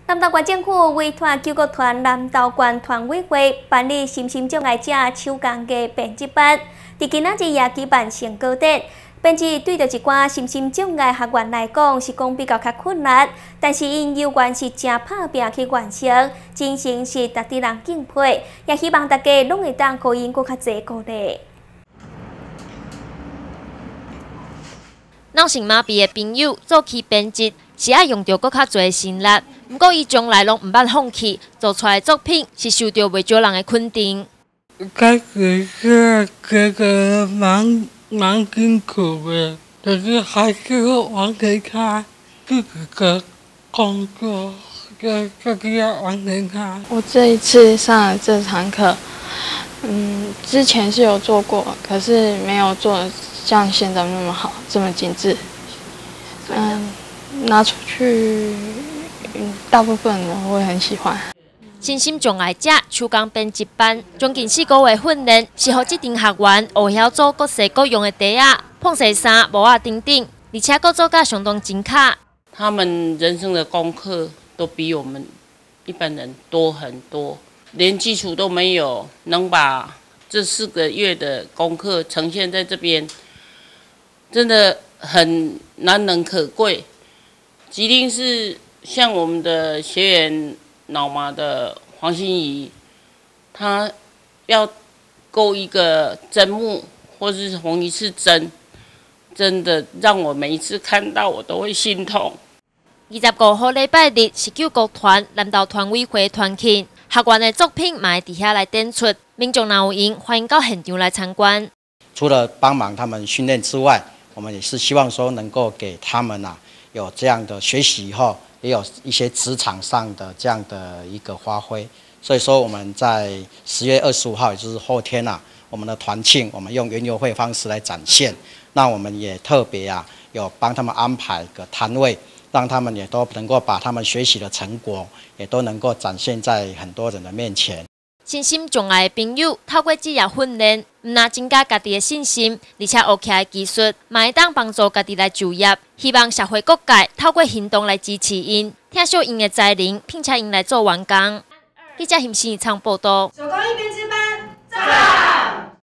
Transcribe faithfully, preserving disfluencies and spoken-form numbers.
南投县政府委托救国团南投县团委会办理身心障碍者手工艺编辑班，伫今仔日也举办成果展。编辑对着一寡身心障碍学员来讲是讲比较较困难，但是因有缘是真拍拼去完成，真心是值得人敬佩。也希望大家拢会当互因搁较侪鼓励。 脑性麻痹的朋友做起编辑是爱用到搁较侪心力，不过伊从来拢唔捌放弃，做出来的作品是受到袂少人的肯定。 开始是觉得蛮蛮辛苦的，可是还是会完成它自己的工作，就就是要完成它。 我这一次上了这堂课，嗯，之前是有做过，可是没有做。 像现在那么好，这么精致，嗯，拿出去，嗯，大部分人会很喜欢。 身心障碍者手工编辑班，将近四个月训练，是互这群学员学晓做各式各样的袋仔、碰色衫、帽仔等等，而且各做甲相当精巧。 他们人生的功课都比我们一般人多很多，连基础都没有，能把这四个月的功课呈现在这边。 真的很难能可贵，即定是像我们的学员脑麻的黄心怡，她要钩一个针木或是缝一次针，真的让我每一次看到我都会心痛。 二十五号礼拜日是救国团南投团委会团庆，学员的作品嘛会伫遐来展出，民众若有闲，欢迎到现场来参观。 除了帮忙他们训练之外， 我们也是希望说能够给他们啊有这样的学习以后，也有一些职场上的这样的一个发挥。所以说我们在十月二十五号，也就是后天啊，我们的团庆，我们用园游会方式来展现。那我们也特别啊有帮他们安排个摊位，让他们也都能够把他们学习的成果，也都能够展现在很多人的面前。 身心障碍的朋友透过职业训练，唔但增加家己的信心，而且学起来技术，嘛会当帮助家己来就业。希望社会各界透过行动来支持因，听惜因的才能，并且因来做员工。记者邢新昌报道。 手工艺编织班，在。